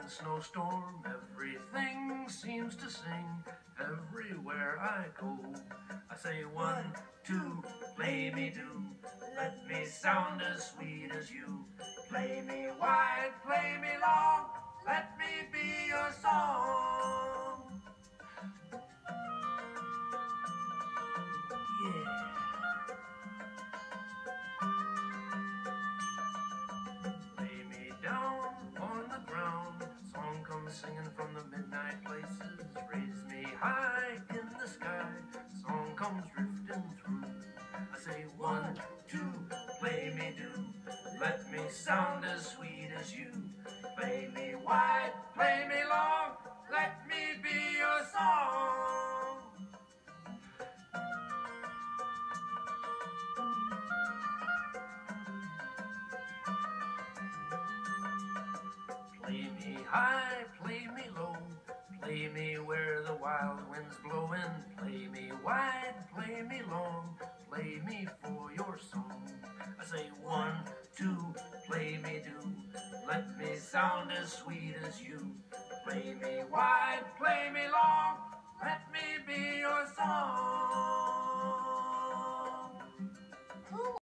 and snowstorm, everything seems to sing. Everywhere I go, I say 1, 2, play me do. Let me sound as sweet as you. Play me wide, play me long, let me be your song. Yeah. Lay me down on the ground, song comes singing from the midnight places. Raise me high in the sky, song comes drifting through. I say 1, 2, play me do. Let me sound as sweet as you. Play me wide, play me long, let me be your song. Play me high, play me low, play me where the wild wind's blowing. Play me wide, play me long, play me for your song. I say 1, 2, play me do. Let me sound as sweet as you. Play me wide, play me long, let me be your song.